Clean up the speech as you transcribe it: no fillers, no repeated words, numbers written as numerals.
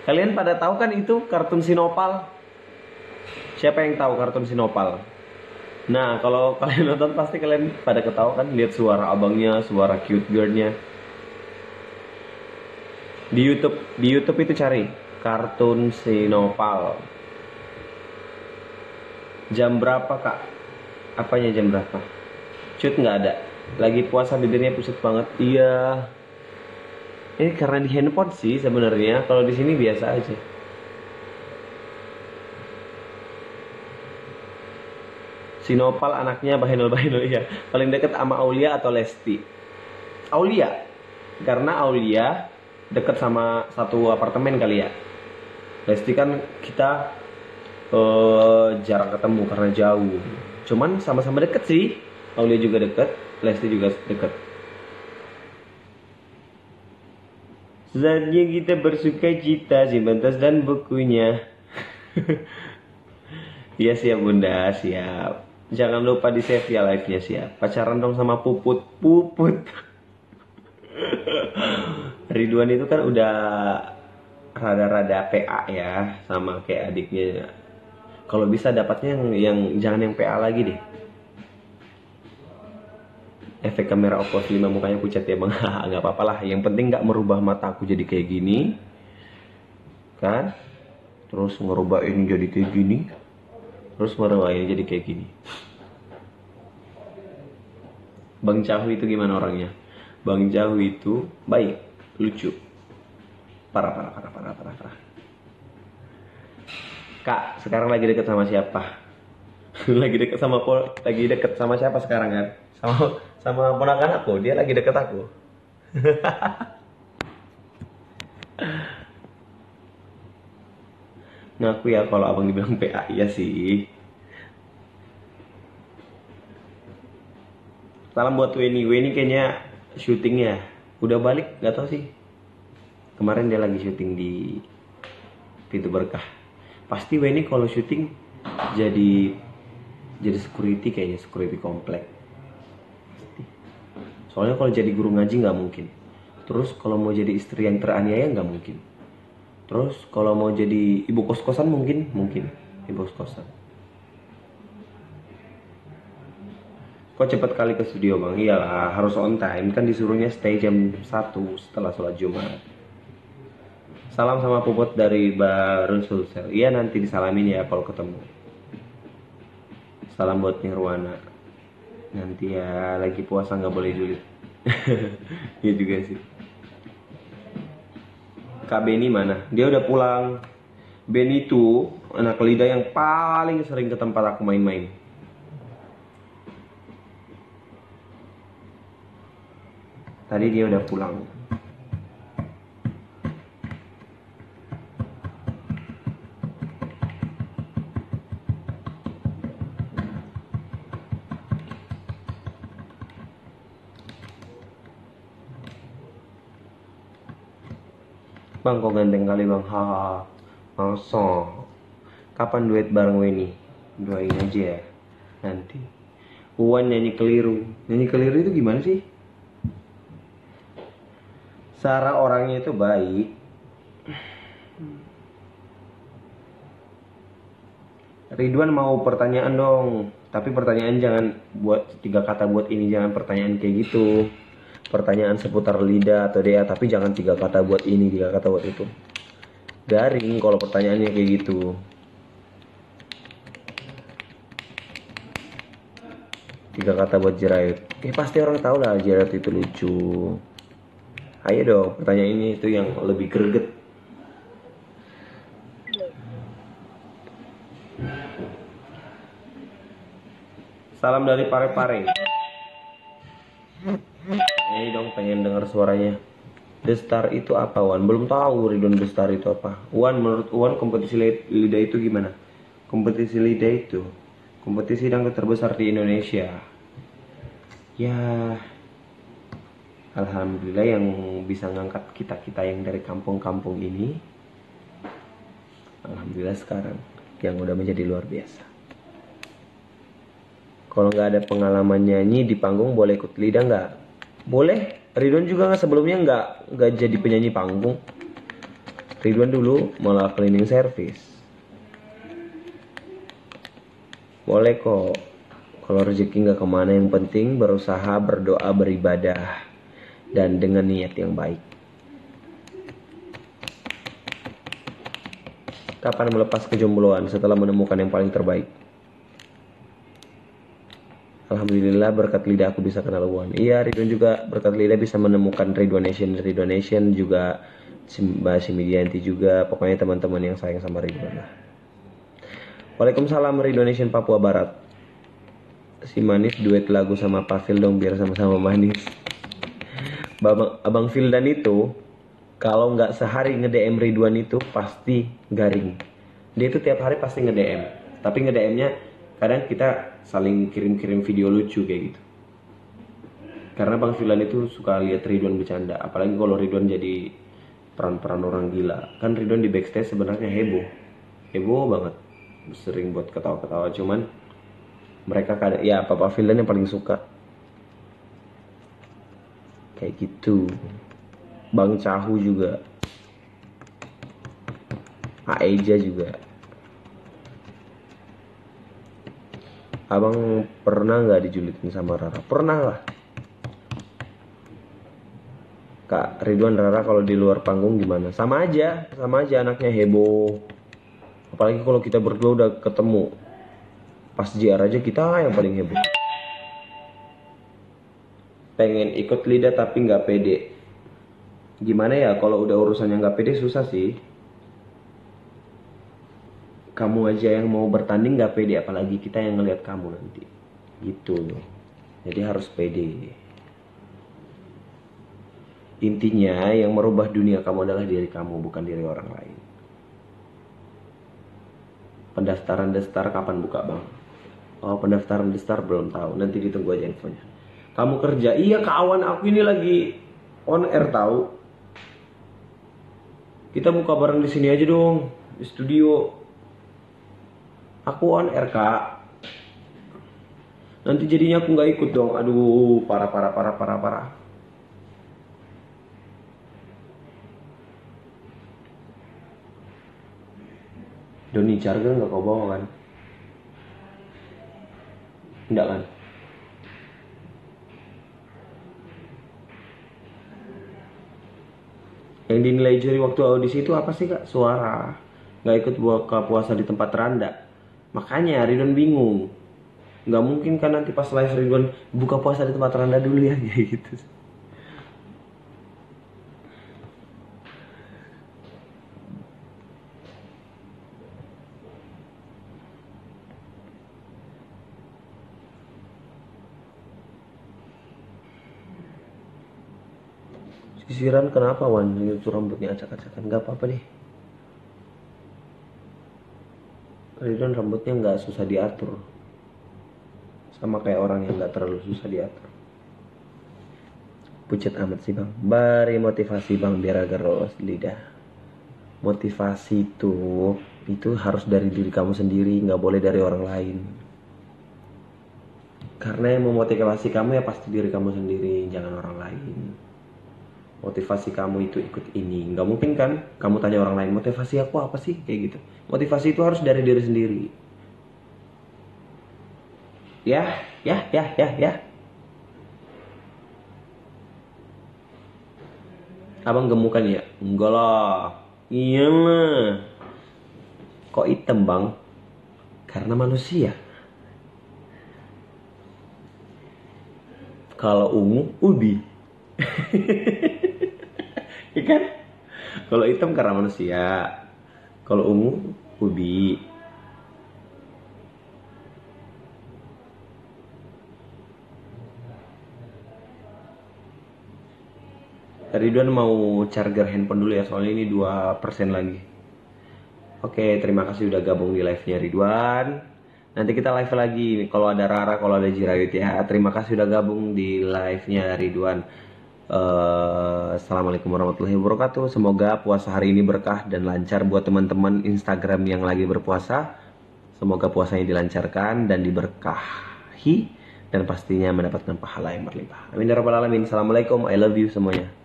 Kalian pada tahu kan itu kartun Sinopal? Siapa yang tahu kartun Sinopal? Nah, kalau kalian nonton pasti kalian pada ketawa kan, lihat suara abangnya, suara cute girlnya. Di YouTube itu cari kartun Sinopal. Jam berapa kak? Apanya jam berapa? Cut nggak ada. Lagi puasa bibirnya pusat banget. Iya. Ini karena di handphone sih sebenarnya. Kalau di sini biasa aja. Sinopal anaknya Bahenol ya. Paling deket sama Aulia atau Lesti? Aulia. Karena Aulia deket sama satu apartemen kali ya. Lesti kan kita jarang ketemu karena jauh. Cuman sama-sama deket sih. Aulia juga deket, Lesti juga deket. Saatnya kita bersuka cita, simpan tas dan bukunya. Iya siap bunda, siap. Jangan lupa di save ya live-nya, siap. Pacaran dong sama Puput. Ridwan itu kan udah rada-rada PA ya sama kayak adiknya. Kalau bisa dapatnya yang jangan yang PA lagi deh. Efek kamera Oppo 5 mukanya pucat ya bang. Nggak apa-apa lah, yang penting nggak merubah mata aku jadi kayak gini kan, terus ngerubah ini jadi kayak gini, terus merubah ini jadi kayak gini. Bang Cahu itu gimana orangnya? Bang Cahu itu baik, lucu, parah. Kak sekarang lagi deket sama siapa? lagi deket sama siapa sekarang kan? Sama ponakan aku, dia lagi deket aku. Ngaku ya kalau abang dibilang PA, iya sih. Salam buat Weni kayaknya syutingnya udah balik, nggak tahu sih. Kemarin dia lagi syuting di Pintu Berkah. Pasti Weni kalau syuting jadi security kayaknya, security komplek. Soalnya kalau jadi guru ngaji nggak mungkin. Terus kalau mau jadi istri yang teraniaya nggak mungkin. Terus kalau mau jadi ibu kos-kosan mungkin ibu kos-kosan. Kok cepet kali ke studio bang? Iyalah harus on time, kan disuruhnya stay jam 1 setelah sholat Jumat. Salam sama Puput dari Baru Sulsel. Iya nanti disalamin ya kalau ketemu. Salam buat Nirwana. Nanti ya lagi puasa nggak boleh julid. Iya juga sih. Kak Beni mana? Dia udah pulang. Beni itu anak lidah yang paling sering ke tempat aku main-main. Tadi dia udah pulang. Bang kok ganteng kali bang, haha. Masa? Kapan duet bareng Weni? Doain aja ya. Nanti. Uwan nyanyi keliru. Nyanyi keliru itu gimana sih? Sarah orangnya itu baik. Ridwan mau pertanyaan dong. Tapi pertanyaan jangan buat 3 kata buat ini, jangan pertanyaan kayak gitu. Pertanyaan seputar lidah atau DA, tapi jangan 3 kata buat ini, 3 kata buat itu. Garing kalau pertanyaannya kayak gitu. 3 kata buat Jerayut. Pasti orang tahu lah Jerayut itu lucu. Ayo dong, pertanyaan ini itu yang lebih greget. Salam dari Parepare. Ini dong pengen dengar suaranya. The Star itu apa Wan? Belum tahu Ridwan The Star itu apa. Wan, menurut Wan kompetisi lidah itu gimana? Kompetisi lidah itu kompetisi dangdut terbesar di Indonesia. Ya, alhamdulillah yang bisa ngangkat kita yang dari kampung-kampung ini. Alhamdulillah sekarang yang udah menjadi luar biasa. Kalau nggak ada pengalaman nyanyi di panggung boleh ikut lidah nggak? Boleh. Ridwan juga nggak sebelumnya nggak jadi penyanyi panggung. Ridwan dulu malah cleaning service. Boleh kok. Kalau rezeki nggak kemana, yang penting berusaha, berdoa, beribadah, dan dengan niat yang baik. Kapan melepas kejombloan setelah menemukan yang paling terbaik? Alhamdulillah berkat lidah aku bisa kenal Wan. Iya, Ridwan juga berkat lidah bisa menemukan Ridwan Nation juga, Mbak Simidianti juga. Pokoknya teman-teman yang sayang sama Ridwan lah. Waalaikumsalam Ridwan Nation Papua Barat. Si manis duet lagu sama Pak Phil dong biar sama-sama manis. Abang Fildan itu kalau nggak sehari nge-DM Ridwan itu pasti garing. Dia itu tiap hari pasti nge-DM. Tapi nge-DM-nya kadang kita saling kirim-kirim video lucu kayak gitu. Karena Bang Fildan itu suka lihat Ridwan bercanda. Apalagi kalau Ridwan jadi peran-peran orang gila. Kan Ridwan di backstage sebenarnya heboh. Heboh banget. Sering buat ketawa-ketawa. Cuman mereka kadang, ya Papa Fildan yang paling suka. Kayak gitu. Bang Cahu juga, Aeja juga. Abang pernah nggak dijulitin sama Rara? Pernah lah. Kak Ridwan, Rara kalau di luar panggung gimana? Sama aja anaknya heboh. Apalagi kalau kita berdua udah ketemu. Pas JR aja kita yang paling heboh. Pengen ikut lidah tapi nggak pede. Gimana ya, kalau udah urusannya nggak pede susah sih. Kamu aja yang mau bertanding nggak pede, apalagi kita yang ngelihat kamu nanti. Gitu. Jadi harus pede. Intinya yang merubah dunia kamu adalah diri kamu, bukan diri orang lain. Pendaftaran Destar kapan buka bang? Oh, pendaftaran Destar belum tahu, nanti ditunggu aja infonya. Kamu kerja? Iya, kawan aku ini lagi on air tahu. Kita buka bareng di sini aja dong, di studio. Aku on air kak. Nanti jadinya aku nggak ikut dong. Aduh, parah. Doni Charger nggak kau bawa kan? Enggak kan? Yang dinilai juri waktu audisi itu apa sih kak? Suara. Nggak ikut buka puasa di tempat rendah. Makanya Ridwan bingung. Nggak mungkin kan nanti pas live Ridwan buka puasa di tempat rendah dulu ya kayak gitu. Sisiran kenapa Wan? Itu rambutnya acak-acakan. Gak apa-apa deh. Ridwan rambutnya nggak susah diatur. Sama kayak orang yang nggak terlalu susah diatur. Pucet amat sih bang. Bari motivasi bang biar agar lolos lidah. Motivasi itu harus dari diri kamu sendiri, nggak boleh dari orang lain. Karena yang memotivasi kamu ya pasti diri kamu sendiri, jangan orang lain. Motivasi kamu itu ikut ini, nggak mungkin kan kamu tanya orang lain motivasi aku apa sih kayak gitu. Motivasi itu harus dari diri sendiri. Ya. Abang gemukan ya? Enggak lah. Iyalah. Kok hitam bang? Karena manusia. Kalau ungu, ubi. Ikan? Kalau hitam karena manusia. Kalau ungu, ubi. Ridwan mau charger handphone dulu ya, soalnya ini 2% lagi. Oke, terima kasih udah gabung di live-nya Ridwan. Nanti kita live lagi kalau ada Rara, kalau ada Jirayut ya. Terima kasih udah gabung di live-nya Ridwan. Assalamualaikum warahmatullahi wabarakatuh. Semoga puasa hari ini berkah dan lancar buat teman-teman Instagram yang lagi berpuasa. Semoga puasanya dilancarkan dan diberkahi dan pastinya mendapatkan pahala yang berlimpah. Amin ya rabbal alamin. Assalamualaikum, I love you semuanya.